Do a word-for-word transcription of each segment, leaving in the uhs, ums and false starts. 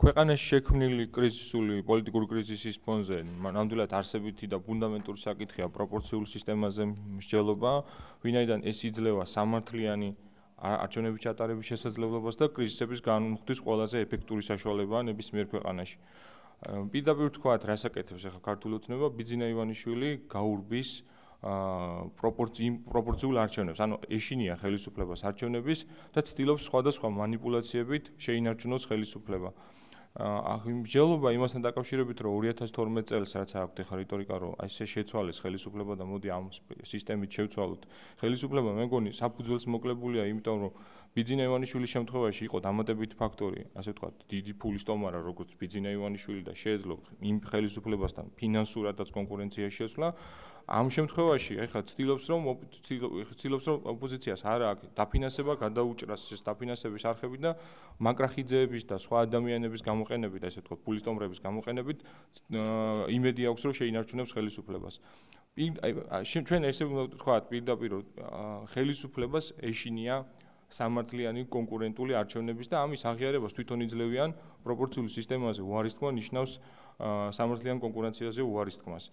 ქვეყანაში შექმნილი კრიზისული პოლიტიკური კრიზისის ფონზე ნამდვილად არსებითი და ფუნდამენტური საკითხია პროპორციულ სისტემაზე მსჯელობა, ვინაიდან ეს იძლევა სამართლიანი არჩევნების ჩატარების შესაძლებლობას და კრიზისების განმუხტვის ყველაზე ეფექტური საშუალებაა ნებისმიერ ქვეყანაში. პირდაპირ ვთქვათ, რას აკეთებს ახლა ქართული ოცნება, ბიძინა ივანიშვილი გაურბის პროპორციულ არჩევნებს, ანუ ეშინია ხელისუფლებას არჩევნების და ცდილობს სხვადასხვა მანიპულაციებით შეინარჩუნოს ხელისუფლება. მსჯელობა იმასთან დაკავშირებით, რომ ორი ათას თორმეტ წელს რაც აქვთ ახლა რიტორიკა, რომ ესე შეცვალეს ხელისუფლება და მოდი ამ სისტემით შევცვალოთ. ხელისუფლება მე მგონი საფუძველს მოკლებულია, იმიტომ რომ ბიძინა ივანიშვილის შემთხვევაში იყო დამატებითი ფაქტორი, ასე ვთქვათ, დიდი ფულის ტომარა, როგორც ბიძინა ივანიშვილი და შეეძლო იმ ხელისუფლებასთან ფინანსურადაც კონკურენციაში შესვლა. ამ შემთხვევაში ეხლა ცდილობს რომ ცდილობს რომ ოპოზიციას არა აქვს დაფინანსება, გადაუჭრას ეს დაფინანსების არხები და მაკრახიძეების და სხვა ადამიანების გამოყენებით, ასე ვთქვათ, ფულის ტომრების გამოყენებით იმედი აქვს რომ შეინარჩუნებს ხელისუფლებას. ჩვენ ესე ვთქვათ პირდაპირ ხელისუფლებას ეშინია სამართლიანი კონკურენტული არჩევნების და ამის აღიარებას თვითონ იძლევიან პროპორციული სისტემაზე უარის თქმა ნიშნავს სამართლიან კონკურენციაზე უარის თქმას.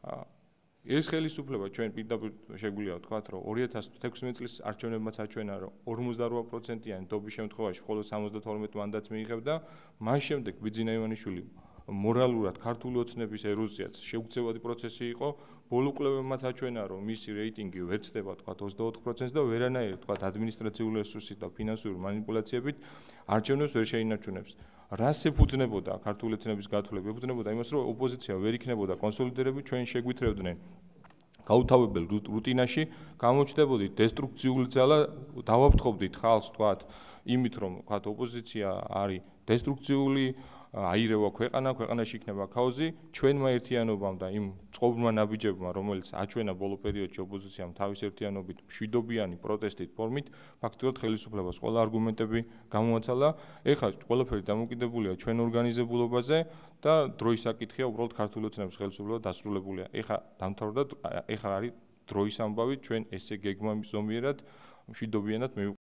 ეს ხელისუფლება ჩვენ პირდაპირ შეგვიძლია ვთქვათ, რომ ორი ათას თექვსმეტ წლის არჩევნებმაც აჩვენა, რომ ორმოცდარვა პროცენტიანი დობის შემთხვევაში მხოლოდ სამოცდათორმეტ მანდატს მიიღებდა, მას შემდეგ ბიძინა ივანიშვილი მორალურად ქართული ოცნების ეროზიაც შეუქცევადი პროცესი იყო, ბოლო კვლევებმაც აჩვენა, რომ მისი რეიტინგი ვერცდება თქვათ ოცდაოთხ პროცენტს და ვერანაირი თქვათ ადმინისტრაციული რესურსით და ფინანსური მანიპულაციებით არჩევნებს ვერ შეინარჩუნებს. რას ეფუძნებოდა ქართული ოცნების გათვლება? ეფუძნებოდა იმას, რომ ოპოზიცია ვერ იქნებოდა კონსოლიდირებული, ჩვენ შეგვითრევდნენ გაუთავებელ რუტინაში, გამოჩნდებოდით დესტრუქციული ძალა, დავაფრთხობდით ხალხს თქვათ, იმით რომ თქვათ ოპოზიცია არის დესტრუქციული, აირევა ქვეყანა, ქვეყანაში იქნება ქაოსი, ჩვენმა ერთიანობამ და იმ წყობრმა ნაბიჯებმა, რომელიც აჩვენა ბოლო პერიოდში ოპოზიციამ თავის ერთიანობით მშვიდობიანი პროტესტით ფორმით, ფაქტობრივად ხელისუფლებას ყველა არგუმენტები გამოაცალა. ეხლა ყველაფერი დამოკიდებულია ჩვენ ორგანიზებულობაზე და დროის საკითხია, უბრალოდ ქართული ოცნების ხელისუფლება დასრულებულია. ეხლა დამთავრდა, ეხლა არის დროის ამბავი, ჩვენ ესე გეგმა ზომიერად მშვიდობიანად